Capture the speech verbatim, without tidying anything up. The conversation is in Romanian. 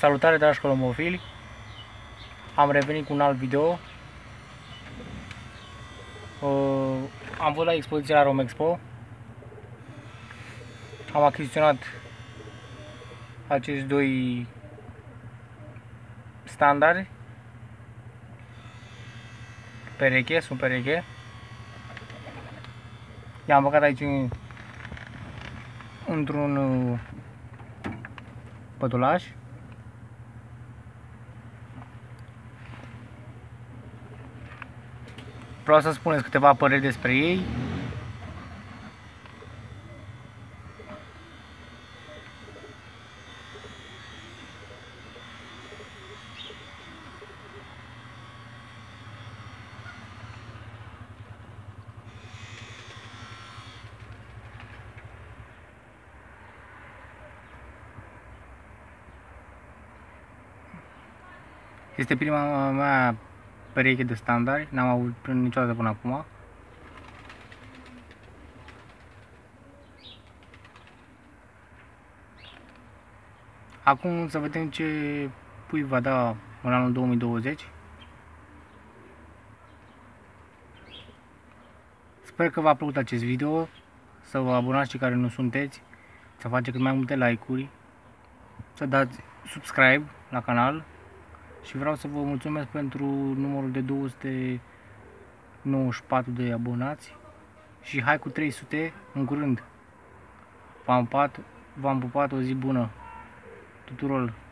Salutare, dragi colomofili! Am revenit cu un alt video. Uh, am fost la expoziția la Romexpo. Am achiziționat acești doi standardi pereche, sunt pereche. I-am băgat aici în, într-un uh, pătulaș. Vreau să spuneți câteva păreri despre ei. Este prima mea pereche de standard, n-am avut niciodată până acum. Acum să vedem ce pui va da în anul două mii douăzeci. Sper că v-a plăcut acest video, să vă abonați cei care nu sunteți, să faceți cât mai multe like-uri, să dați subscribe la canal. Și vreau să vă mulțumesc pentru numărul de două sute nouăzeci și patru de abonați. Și hai cu trei sute în curând. V-am pupat, v-am pupat, o zi bună tuturor.